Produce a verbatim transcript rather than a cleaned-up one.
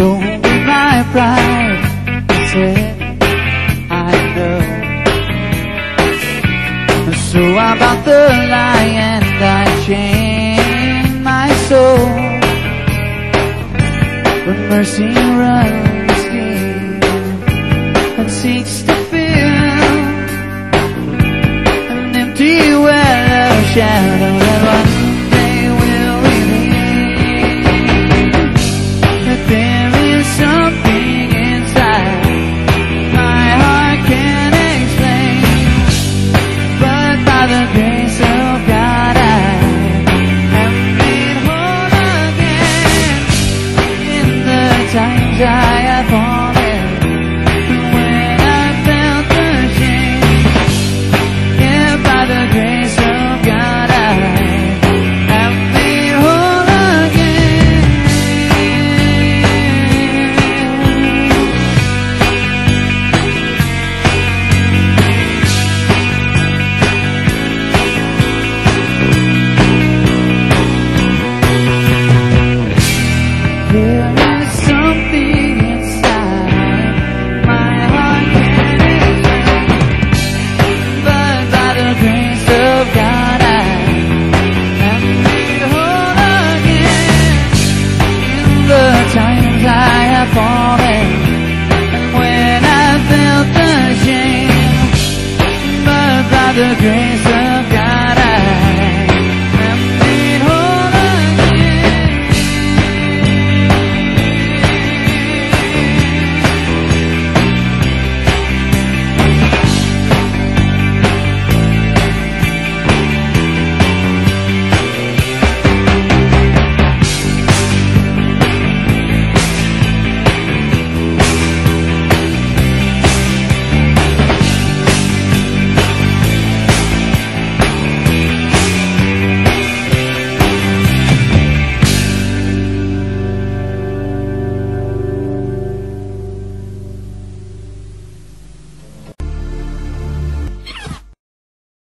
Don't be my pride, said I know. So I bought the lie and I chained my soul. But mercy runs deep and seeks to fill an empty well of shadow that one day will reveal that there is something inside my heart can't explain, but by the grace of God I am made whole again. In the times I have fallen, when I felt the shame, yeah, by the grace of God I am made whole again. There is something inside my heart can't explain, but by the grace of God I am made whole again. In the times I have fallen, when I felt the shame, but by the grace